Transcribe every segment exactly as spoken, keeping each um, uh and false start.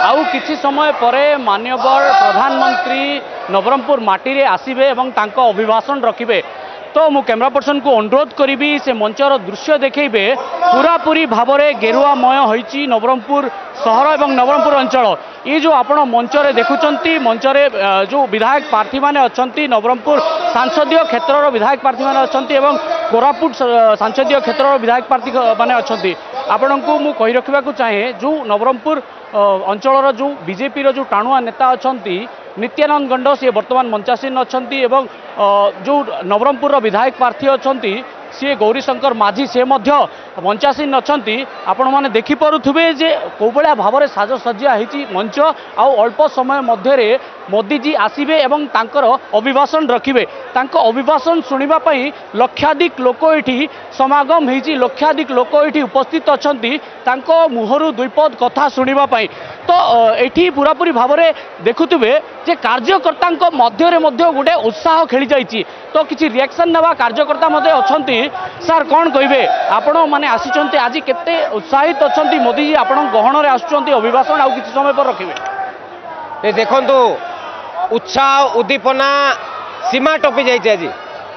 आउ किछि समय परे माननीय प्रधानमंत्री नवरंगपुर माटी रे आसीबे एवं तांको अभिभाषण रखिबे। तो मु कैमरा पर्सन को अनुरोध करी से मंचर दृश्य देखेबे पूरा पूरी भाव में गेरुआमय होइछि नवरंगपुर सहर एवं नवरंगपुर अंचल। ये जो आपण मंचरे देखुचंती मंचरे जो विधायक प्रार्थी माने अछंती नवरंगपुर सांसदीय क्षेत्र विधायक प्रार्थी माने अछंती एवं कोरापुट सांसदीय क्षेत्र विधायक प्रार्थी माने अछंती। आपण को मु कहि रखिबा को चाहे जो नवरंगपुर अंचल जो बीजेपी रो जो टाणुआ नेता अछंती नित्यानंद गंड सी बर्तमान मंचासीन अछंती एवं जो नवरंगपुर विधायक प्रार्थी अछंती सी गौरीशंकर माझी से मंचासीन अछंती। आपण माने देखि परुथुबे जे को बळा भाव में साजसज्जा होइछि मंच आउ अल्प समय मध्य मोदी जी आसीबे एवं तांकर अभिभाषण रखिबे। तांको अभिभाषण सुनिबा पई लक्षाधिक लोक एठी समागम होइछि लक्षाधिक लोक एठी उपस्थित अछंती तांको मुहरु दुईपद कथा सुनिबा पई। तो एठी पूरा पूरी भाव में देखुथुबे जे कार्यकर्ता मध्य रे मध्य गोटे उत्साह खेली जाइछि। तो किछि रिएक्शन नवा कार्यकर्ता मध्य अछंती। सर कौन कहिबे आपण माने आसीचंती आज केते उत्साहित अछंती मोदी जी आपण गहन रे आसुचंती अभिभाषण आउ किछि समय पर रखिबे। ए देखंतु उत्साह उद्दीपना सीमा टपी जाइछि। आज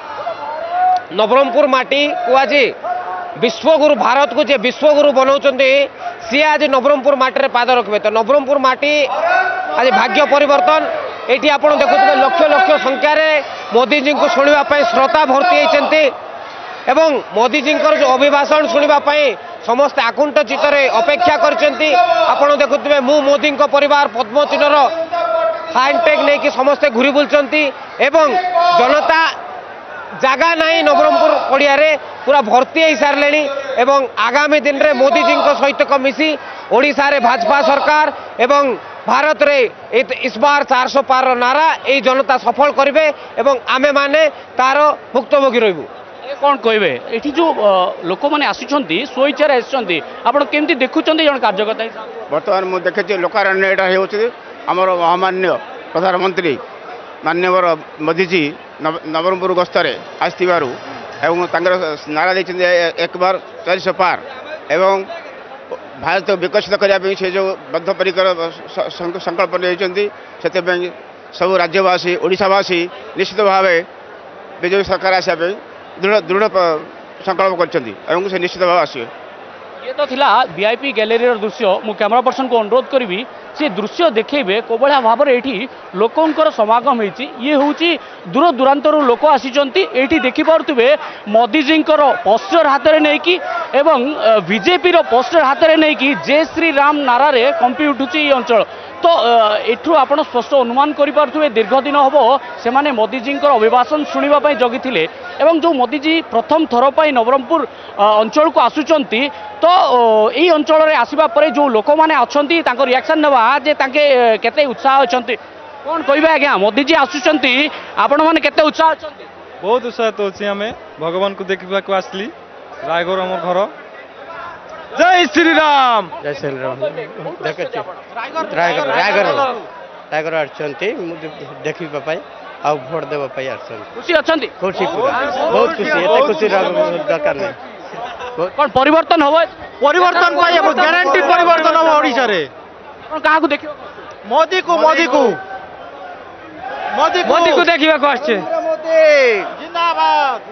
नवरंगपुर माटी को आज विश्वगुरु भारत को जे विश्वगुरु बनाउचंती सी आज नवरंगपुर माटी रे पाद रखबे। तो नवरंगपुर माटी आज भाग्य परिवर्तन एठी आपण देखुथबे लक्ष लक्ष संख्या रे मोदी जी को सुनिबा पई श्रोता भर्ती होइचंती एवं मोदी जी जो अभिभाषण सुनिबा समस्त आकुंठ चित्तरे अपेक्षा करचंती। आपण देखुथबे मु मोदी को परिवार पद्म चिन्हर हैंडटेग नहीं कि समस्ते घुरी बुलचंती एवं जनता जागा नहीं नवरंगपुर पड़िया रे पूरा भर्ती हो सारे एवं आगामी दिन रे मोदी जी सहित मिसी ओडिशा रे भाजपा सरकार एवं भारत रे इस बार चार सौ पार नारा ये जनता सफल करेंगे एवं आमे माने तार भुक्तभोगी रहिबु। कौन कहे ये जो लोक मैंने आसुंच स्वेच्छार आसुँच आप केमती देखुंत जन कार्यकर्ता बर्तमान मुझे देखी लोकारण्य यहाँ होमर महामान्य प्रधानमंत्री मान्यवर मोदी जी नवरंगपुर गस्तरे आसवर नारा दे एक बार चार सौ पार एवं भारत विकसित करने से जो बद्धपरिकर संकल्प नहीं सब राज्यवासी ओडिशावासी निश्चित भाव बीजेपी सरकार आसापी दृढ़ दृढ़ संकल्प कर निश्चित भाव आस। ये तो थिला वीआईपी गैलेरी दृश्य मु कैमरा पर्सन को अनुरोध करी से दृश्य देखेबे को बड़ा भाव में ये लोकंकर समागम होती ये हूँ दूर दूरांतर लोक आसीचंती एठी देखि पारुथिबे मोदी जी पोस्टर हाथ में नहीं कि एवं बीजेपी रो पोस्टर हाथ में नहीं कि जय श्री राम नारा रे कंपी उठुची ये अंचल। तो एठू आपण स्पष्ट अनुमान करें दीर्घ दिन हम से माने मोदी जी अभिभाषण शुणा जगी थे एवं जो मोदी जी प्रथम थर पर नवरंगपुर अंचल को आसुचंती। तो यही अंचल में आसवा पर जो लोक मैंने अच्छा रिएक्शन नवा जे तांके केते उत्साह अच्छे कौन कहे आज्ञा मोदी जी आसुचंती आपण मैंने केते उत्साह अच्छा बहुत उत्साहित अच्छी आम भगवान को देखा आसली रायगढ़ आम घर जय श्री राम जय श्री राम रायगढ़ रायगढ़ आछंती देखा आ भोट देवा खुशी अच्छा खुशी बहुत खुशी एते खुशी दरकार नहीं कौन परिवर्तन हम परिवर्तन गारंटी परिवर्तन हम ओडिशा रे क्या देख मोदी को मोदी को मोदी मोदी को देखा को आछे जिंदाबाद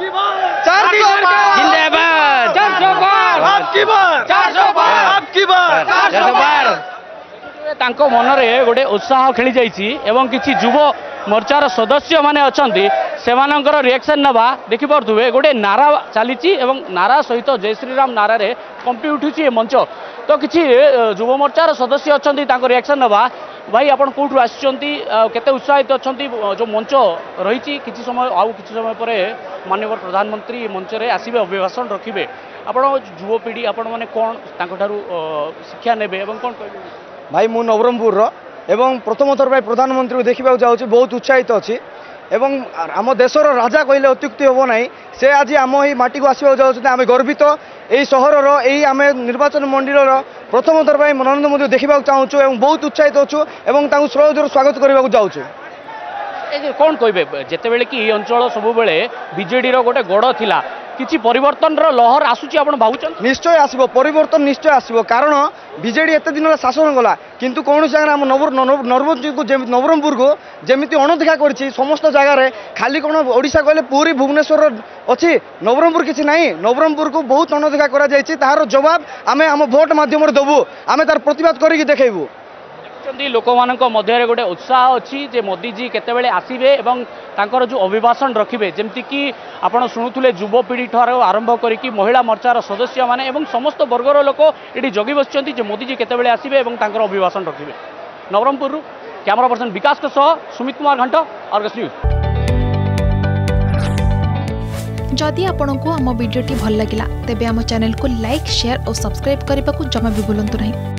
जिंदाबाद चार सौ पार आपकी बार चार सौ पार आपकी बार चार सौ पार तांको मनरे गोटे उत्साह खेली जाइछि एवं किछि युव मोर्चार सदस्य माने अछंती सेमानंकर रिएक्शन नवा देखि पड़ुवे गोटे नारा चली नारा सहित जय श्रीराम नारा रे कंपी उठुची ये मंच। तो किछि युव मोर्चार सदस्य अछंती तांको रिएक्शन नवा भाई आपण कोठु आछंती केते उत्साहित अछंती जो मंच रही किछि समय आउ किछि समय पर माननीय प्रधानमंत्री मंच रे आसीबे अभिभाषण रखिबे आपण युवपीढ़ी आपण माने कोन तांको ठारू शिक्षा नेबे एवं कोन कहबे भाई मु नवरंगपुर एवं प्रथम थर भाई प्रधानमंत्री को देखा जाऊँ बहुत उत्साहित अच्छी एवं आम देशर राजा कहले अत्युक्ति हम ना से आज आम ही माटी को आसवा जाऊँ आम गर्वित यही सहर यही आम निर्वाचन मंडल प्रथम थर भाई नरेंद्र मोदी देखा चाहूँ और बहुत उत्साहित अच्छु और श्रद्धार स्वागत करने जाऊँ। कौन कहे जिते बड़े कि अंचल सब बेले बीजेडी गोटे गड़ थिला किछि परिवर्तन रो लहर आसुची आपण भावुचन? निश्चय आसब परिवर्तन निश्चय आसब कारण बीजेडी एत दिन शासन गला किंतु कौन जगह आम नवरंगपुर को नवरंगपुर को जमी अणदेखा कर समस्त जगार खाली कौन ओडिशा कहले पूरी भुवनेश्वर अच्छी नवरंगपुर किसी ना नवरंगपुर को बहुत अणदेखा कर जवाब आम आम भोट मध्यम देवु आम तार प्रतिवाद करके देखू लोक मान मध्य गोटे उत्साह अच्छी जे मोदी जी केतेबेले आसीबे एवं तांकर जो अभिभाषण रखिबे जेमति कि आपण शुणुले युवपीढ़ी ठार आरंभ करिकी महिला मोर्चार सदस्य माने एवं समस्त वर्गर लोक ये जगी बसचंती जे मोदी जी केतेबेले आसीबे एवं तांकर अभिभाषण रखिबे। नवरंगपुर कैमरा पर्सन विकास के सह सुमित कुमार घंट अर्गस न्यूज। जदि आपंक आम भिडी भल लगा तेब आम चैनल को लाइक शेयर और सब्सक्राइब करने को जमा भी भूलु नहीं।